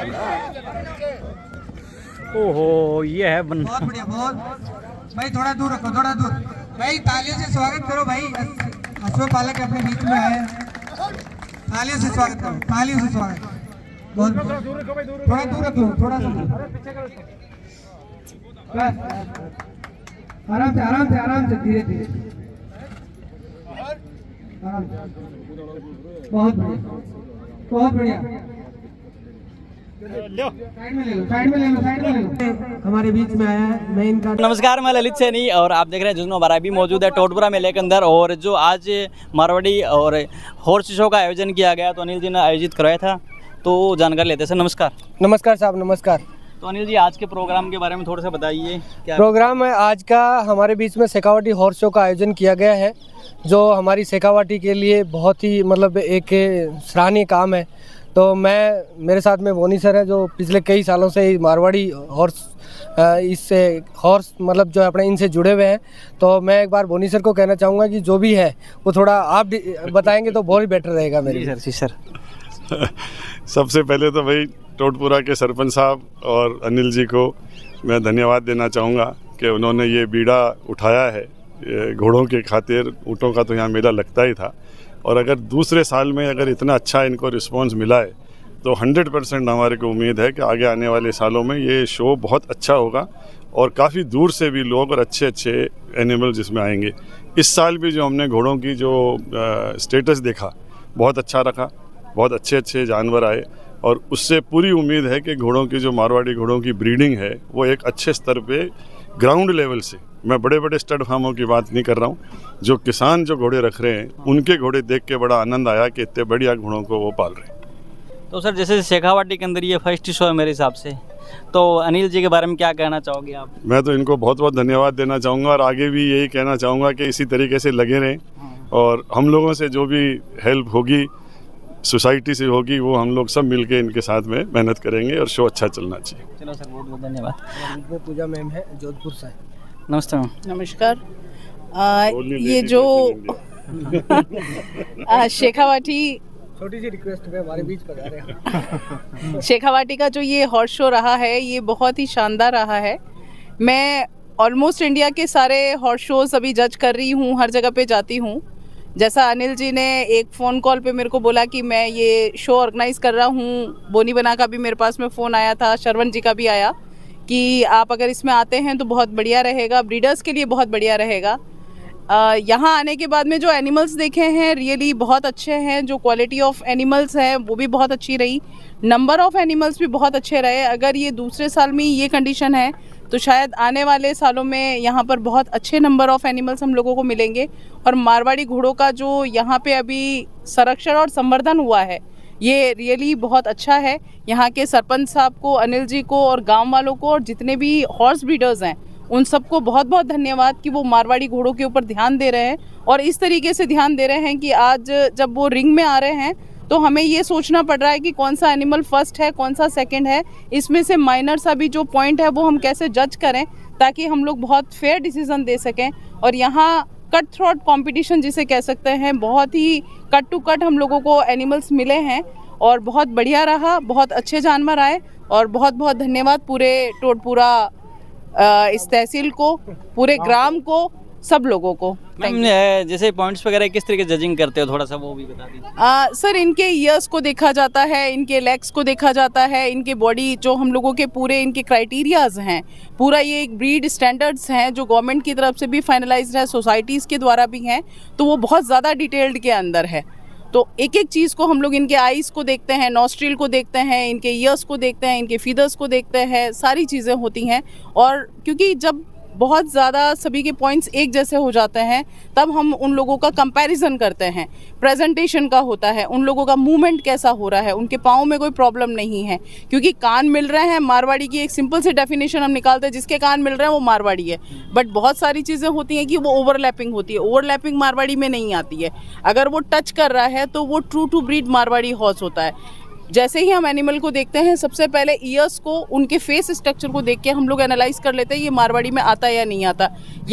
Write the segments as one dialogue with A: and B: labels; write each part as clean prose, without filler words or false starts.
A: ओहो ये है
B: बहुत बढ़िया। बोल भाई, थोड़ा दूर रखो, थोड़ा दूर भाई। तालियों से स्वागत करो भाई, अश्वपालक अपने बीच में आए। तालियों से स्वागत करो, तालियों से स्वागत। बहुत थोड़ा दूर रखो, थोड़ा सा आराम से, आराम से, आराम से, धीरे धीरे, आराम से। बहुत बढ़िया, बहुत बढ़िया। साइड में ले लो, साइड में ले लो, साइड में ले लो। हमारे बीच में आया है, मैं इनका
A: नमस्कार, मैं ललित सैनी और आप देख रहे हैं जुगनू बाराई भी मौजूद है टोटपुरा मेले के अंदर। और जो आज मारवाड़ी और हॉर्स शो का आयोजन किया गया तो अनिल जी ने आयोजित कराया था, तो जानकारी लेते हैं। सर नमस्कार।
B: नमस्कार साहब, नमस्कार।
A: तो अनिल जी आज के प्रोग्राम के बारे में थोड़ा सा बताइए। क्या
B: प्रोग्राम है आज का? हमारे बीच में शेखावाटी हॉर्स शो का आयोजन किया गया है, जो हमारी शेखावाटी के लिए बहुत ही मतलब एक सराहनीय काम है। तो मेरे साथ में बोनी सर है, जो पिछले कई सालों से मारवाड़ी हॉर्स इससे हॉर्स मतलब जो अपने इनसे जुड़े हुए हैं। तो मैं एक बार बोनी सर को कहना चाहूँगा कि जो भी है वो थोड़ा आप बताएंगे तो बहुत ही बेटर रहेगा मेरे।
A: सर
C: सबसे पहले तो भाई टोटपुरा के सरपंच साहब और अनिल जी को मैं धन्यवाद देना चाहूँगा कि उन्होंने ये बीड़ा उठाया है। घोड़ों के खातिर ऊँटों का तो यहाँ मेला लगता ही था, और अगर दूसरे साल में अगर इतना अच्छा इनको रिस्पांस मिला है तो 100% हमारे को उम्मीद है कि आगे आने वाले सालों में ये शो बहुत अच्छा होगा और काफ़ी दूर से भी लोग और अच्छे अच्छे एनिमल जिसमें आएंगे। इस साल भी जो हमने घोड़ों की जो स्टेटस देखा बहुत अच्छा रखा, बहुत अच्छे अच्छे जानवर आए, और उससे पूरी उम्मीद है कि घोड़ों की जो मारवाड़ी घोड़ों की ब्रीडिंग है वो एक अच्छे स्तर पे ग्राउंड लेवल से, मैं बड़े बड़े स्टड फार्मों की बात नहीं कर रहा हूँ, जो किसान जो घोड़े रख रहे हैं उनके घोड़े देख के बड़ा आनंद आया कि इतने बढ़िया घोड़ों को वो पाल रहे हैं।
A: तो सर जैसे शेखावाटी के अंदर ये फर्स्ट शो है मेरे हिसाब से, तो अनिल जी के बारे में क्या कहना चाहोगे आप?
C: मैं तो इनको बहुत बहुत धन्यवाद देना चाहूँगा और आगे भी यही कहना चाहूँगा कि इसी तरीके से लगे रहें, और हम लोगों से जो भी हेल्प होगी सोसाइटी से होगी वो हम लोग सब मिलके इनके साथ में मेहनत करेंगे और शो अच्छा चलना चाहिए।
A: चलो सर, बहुत बहुत धन्यवाद।
B: पूजा मैम है जोधपुर से।
A: नमस्ते मैम।
D: नमस्कार। ये जो शेखावाटी,
B: छोटी सी रिक्वेस्ट है, हमारे बीच पर आ रहे हैं।
D: शेखावाटी का जो ये हॉर्स शो रहा है ये बहुत ही शानदार रहा है। मैं ऑलमोस्ट इंडिया के सारे हॉर्स शोज अभी जज कर रही हूँ, हर जगह पे जाती हूँ। जैसा अनिल जी ने एक फ़ोन कॉल पे मेरे को बोला कि मैं ये शो ऑर्गेनाइज़ कर रहा हूँ, बोनी बना का भी मेरे पास में फ़ोन आया था, शरवण जी का भी आया कि आप अगर इसमें आते हैं तो बहुत बढ़िया रहेगा, ब्रीडर्स के लिए बहुत बढ़िया रहेगा। यहाँ आने के बाद में जो एनिमल्स देखे हैं रियली बहुत अच्छे हैं, जो क्वालिटी ऑफ एनिमल्स है वो भी बहुत अच्छी रही, नंबर ऑफ़ एनिमल्स भी बहुत अच्छे रहे। अगर ये दूसरे साल में ये कंडीशन है तो शायद आने वाले सालों में यहाँ पर बहुत अच्छे नंबर ऑफ़ एनिमल्स हम लोगों को मिलेंगे। और मारवाड़ी घोड़ों का जो यहाँ पे अभी संरक्षण और संवर्धन हुआ है ये रियली बहुत अच्छा है। यहाँ के सरपंच साहब को, अनिल जी को और गांव वालों को और जितने भी हॉर्स ब्रीडर्स हैं उन सबको बहुत बहुत धन्यवाद कि वो मारवाड़ी घोड़ों के ऊपर ध्यान दे रहे हैं, और इस तरीके से ध्यान दे रहे हैं कि आज जब वो रिंग में आ रहे हैं तो हमें ये सोचना पड़ रहा है कि कौन सा एनिमल फर्स्ट है, कौन सा सेकंड है, इसमें से माइनर सा भी जो पॉइंट है वो हम कैसे जज करें ताकि हम लोग बहुत फेयर डिसीजन दे सकें। और यहाँ कट थ्रोट कंपटीशन जिसे कह सकते हैं, बहुत ही कट टू कट हम लोगों को एनिमल्स मिले हैं और बहुत बढ़िया रहा, बहुत अच्छे जानवर आए। और बहुत बहुत धन्यवाद पूरे टोटपुरा इस तहसील को, पूरे ग्राम को, सब लोगों को।
A: जैसे पॉइंट्स वगैरह किस तरीके जजिंग करते हो, थोड़ा सा वो भी बता दीजिए।
D: सर इनके ईयर्स को देखा जाता है, इनके लेग्स को देखा जाता है, इनके बॉडी जो हम लोगों के पूरे इनके क्राइटेरियाज हैं, पूरा ये एक ब्रीड स्टैंडर्ड्स हैं जो गवर्नमेंट की तरफ से भी फाइनलाइज्ड है, सोसाइटीज़ के द्वारा भी हैं, तो वो बहुत ज़्यादा डिटेल्ड के अंदर है। तो एक एक चीज़ को हम लोग इनके आईज़ को देखते हैं, नॉस्ट्रिल को देखते हैं, इनके ईयर्स को देखते हैं, इनके फीदर्स को देखते हैं, सारी चीज़ें होती हैं। और क्योंकि जब बहुत ज़्यादा सभी के पॉइंट्स एक जैसे हो जाते हैं तब हम उन लोगों का कंपैरिजन करते हैं, प्रेजेंटेशन का होता है, उन लोगों का मूवमेंट कैसा हो रहा है, उनके पाँव में कोई प्रॉब्लम नहीं है, क्योंकि कान मिल रहे हैं। मारवाड़ी की एक सिंपल सी डेफिनेशन हम निकालते हैं, जिसके कान मिल रहे हैं वो मारवाड़ी है। बट बहुत सारी चीज़ें होती हैं कि वो ओवरलैपिंग होती है, ओवरलैपिंग मारवाड़ी में नहीं आती है। अगर वो टच कर रहा है तो वो true to breed Marwari horse होता है। जैसे ही हम एनिमल को देखते हैं सबसे पहले ईयर्स को, उनके फेस स्ट्रक्चर को देख के हम लोग एनालाइज कर लेते हैं ये मारवाड़ी में आता है या नहीं आता।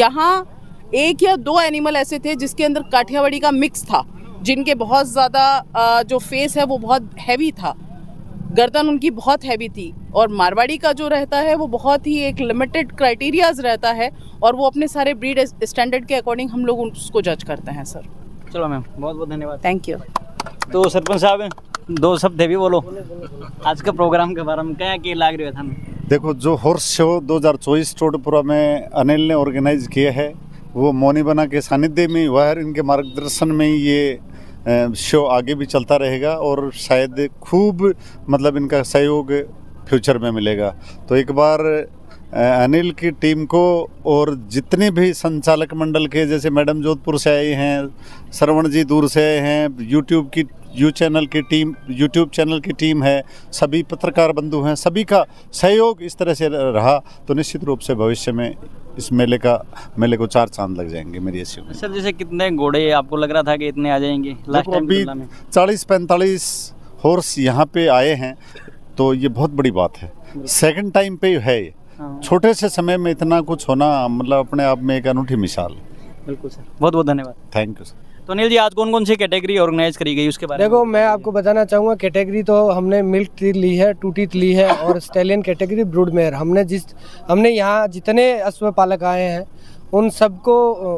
D: यहाँ एक या दो एनिमल ऐसे थे जिसके अंदर काठियावाड़ी का मिक्स था, जिनके बहुत ज़्यादा जो फेस है वो बहुत हैवी था। गर्दन उनकी बहुत हैवी थी, और मारवाड़ी का जो रहता है वो बहुत ही एक लिमिटेड क्राइटेरियाज रहता है, और वो अपने सारे ब्रीड स्टैंडर्ड के अकॉर्डिंग हम लोग उसको जज करते हैं सर।
A: चलो मैम, बहुत बहुत धन्यवाद।
D: Thank you.
A: तो सरपंच साहब, दो शब्द भी बोलो आज का प्रोग्राम के बारे में, क्या लाग रही है था?
E: देखो, जो हॉर्स शो 2024 टोडपुरा में अनिल ने ऑर्गेनाइज किया है, वो मोनी बना के सानिध्य में हुआ है। इनके मार्गदर्शन में ये शो आगे भी चलता रहेगा और शायद खूब मतलब इनका सहयोग फ्यूचर में मिलेगा। तो एक बार अनिल की टीम को और जितने भी संचालक मंडल के, जैसे मैडम जोधपुर से आए हैं, श्रवण जी दूर से आए हैं, यूट्यूब चैनल की टीम है, सभी पत्रकार बंधु हैं, सभी का सहयोग इस तरह से रहा तो निश्चित रूप से भविष्य में इस मेले को 4 चांद लग जाएंगे, मेरी ऐसी उम्मीद।
A: सर, जैसे कितने घोड़े आपको लग रहा था कि इतने आ जाएंगे लास्ट टाइम?
E: अभी 40-45 हॉर्स यहाँ पे आए हैं, तो ये बहुत बड़ी बात है। सेकंड टाइम पे है ये। छोटे से समय में इतना कुछ होना मतलब अपने आप में एक अनूठी मिसाल।
A: बिल्कुल सर, बहुत बहुत धन्यवाद।
E: Thank you sir.
A: तो अनिल जी, आज कौन कौन सी कैटेगरी ऑर्गेनाइज करी गई उसके बारे में?
B: देखो, मैं आपको बताना चाहूँगा, कैटेगरी तो हमने मिल्क टीथ ली है, टू टीथ ली है, और स्टैलियन कैटेगरी ब्रूड मेयर। हमने यहाँ जितने अश्व पालक आए हैं उन सबको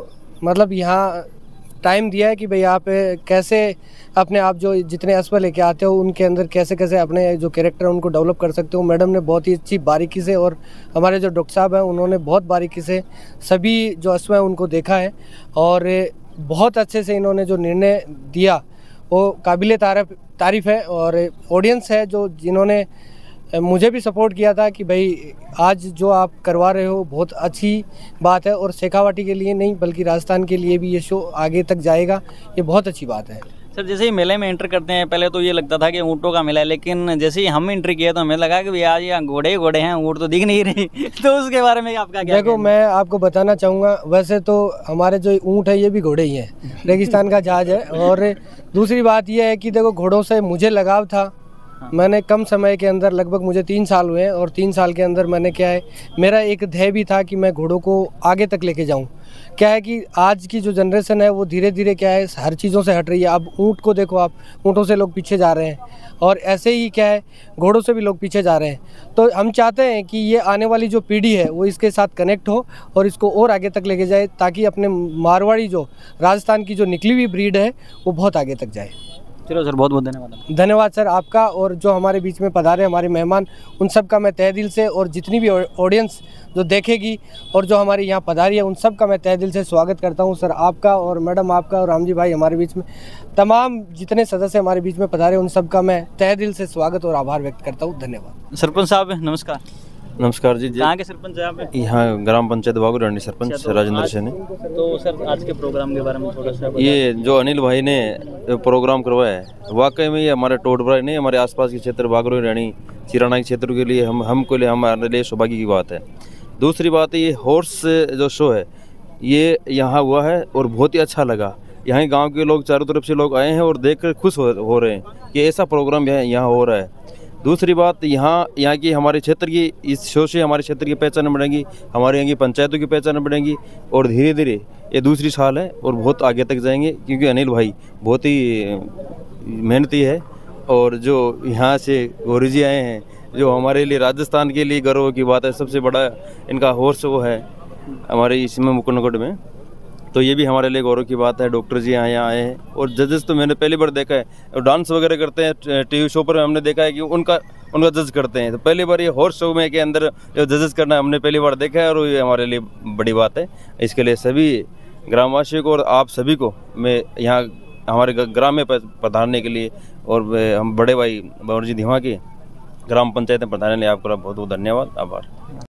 B: मतलब यहाँ टाइम दिया है कि भाई आप कैसे अपने आप जो जितने अश्व लेके आते हो उनके अंदर कैसे कैसे अपने जो कैरेक्टर है उनको डेवलप कर सकते हो। मैडम ने बहुत ही अच्छी बारीकी से, और हमारे जो डॉक्टर साहब हैं उन्होंने बहुत बारीकी से सभी जो अश्व हैं उनको देखा है, और बहुत अच्छे से इन्होंने जो निर्णय दिया वो काबिले तारीफ़ है। और ऑडियंस है जो जिन्होंने मुझे भी सपोर्ट किया था कि भाई आज जो आप करवा रहे हो बहुत अच्छी बात है, और शेखावाटी के लिए नहीं बल्कि राजस्थान के लिए भी ये शो आगे तक जाएगा, ये बहुत अच्छी बात है।
A: सर, जैसे ही मेले में एंटर करते हैं, पहले तो ये लगता था कि ऊँटों का मेला है, लेकिन जैसे ही हम एंट्री किए तो हमें लगा कि आज यहाँ घोड़े हैं, ऊँट तो दिख नहीं रही। तो उसके बारे में आपका क्या?
B: देखो, मैं आपको बताना चाहूँगा, वैसे तो हमारे जो ऊँट है ये भी घोड़े ही हैं, रेगिस्तान का जहाज है। और दूसरी बात ये है कि देखो, घोड़ों से मुझे लगाव था। मैंने कम समय के अंदर, लगभग मुझे 3 साल हुए हैं, और 3 साल के अंदर मैंने क्या है, मेरा एक ध्येय भी था कि मैं घोड़ों को आगे तक लेके जाऊं। क्या है कि आज की जो जनरेशन है वो धीरे धीरे क्या है हर चीज़ों से हट रही है। अब ऊँट को देखो आप, ऊँटों से लोग पीछे जा रहे हैं, और ऐसे ही क्या है घोड़ों से भी लोग पीछे जा रहे हैं। तो हम चाहते हैं कि ये आने वाली जो पीढ़ी है वो इसके साथ कनेक्ट हो और इसको और आगे तक लेके जाए, ताकि अपने मारवाड़ी जो राजस्थान की जो निकली हुई ब्रीड है वो बहुत आगे तक जाए।
A: चलो सर, बहुत बहुत धन्यवाद।
B: धन्यवाद सर आपका, और जो हमारे बीच में पधारे हमारे मेहमान, उन सब का मैं तहे दिल से, और जितनी भी ऑडियंस जो देखेगी और जो हमारे यहाँ पधारी है उन सब का मैं तहे दिल से स्वागत करता हूँ। सर आपका और मैडम आपका और रामजी भाई हमारे बीच में, तमाम जितने सदस्य हमारे बीच में पधारे उन सब का मैं तहे दिल से स्वागत और आभार व्यक्त करता हूँ। धन्यवाद।
A: सरपंच साहब नमस्कार।
F: नमस्कार जी।
A: कहाँ के सरपंच हैं आप?
F: यहाँ ग्राम पंचायत बागुरानी सरपंच
A: अच्छा, तो
F: राजेंद्र सैनी।
A: तो सर, आज के प्रोग्राम के बारे में थोड़ा सा
F: ये जो अनिल भाई ने प्रोग्राम करवाया है, वाकई में ये हमारे टोडपुरा नहीं, हमारे आसपास के क्षेत्र बागुरानी चिराना के क्षेत्र के लिए हमारे लिए सौभाग्य की बात है। दूसरी बात है, ये हॉर्स जो शो है ये यहाँ हुआ है और बहुत ही अच्छा लगा। यहाँ गाँव के लोग चारों तरफ से लोग आए हैं और देख कर खुश हो रहे हैं कि ऐसा प्रोग्राम यहाँ हो रहा है। दूसरी बात, यहाँ की हमारे क्षेत्र की इस शो से हमारे क्षेत्र की पहचान बढ़ेगी, हमारे यहाँ की पंचायतों की पहचान बढ़ेगी, और धीरे धीरे ये दूसरी साल है और बहुत आगे तक जाएंगे, क्योंकि अनिल भाई बहुत ही मेहनती है। और जो यहाँ से गौरी जी आए हैं, जो हमारे लिए राजस्थान के लिए गर्व की बात है, सबसे बड़ा इनका हॉर्स वो है हमारे इसमें मुकुंदगढ़ में, तो ये भी हमारे लिए गौरव की बात है। डॉक्टर जी यहाँ आए हैं, और जजेस तो मैंने पहली बार देखा है, और डांस वगैरह करते हैं टीवी शो पर हमने देखा है कि उनका जज करते हैं, तो पहली बार ये हॉर्स शो में के अंदर जो जजेस करना हमने पहली बार देखा है, और ये हमारे लिए बड़ी बात है। इसके लिए सभी ग्रामवासियों को और आप सभी को मैं यहाँ हमारे ग्राम में पधारने के लिए, और हम बड़े भाई बाबूजी धीमा के ग्राम पंचायत में पधारने के लिए आपका बहुत बहुत धन्यवाद, आभार।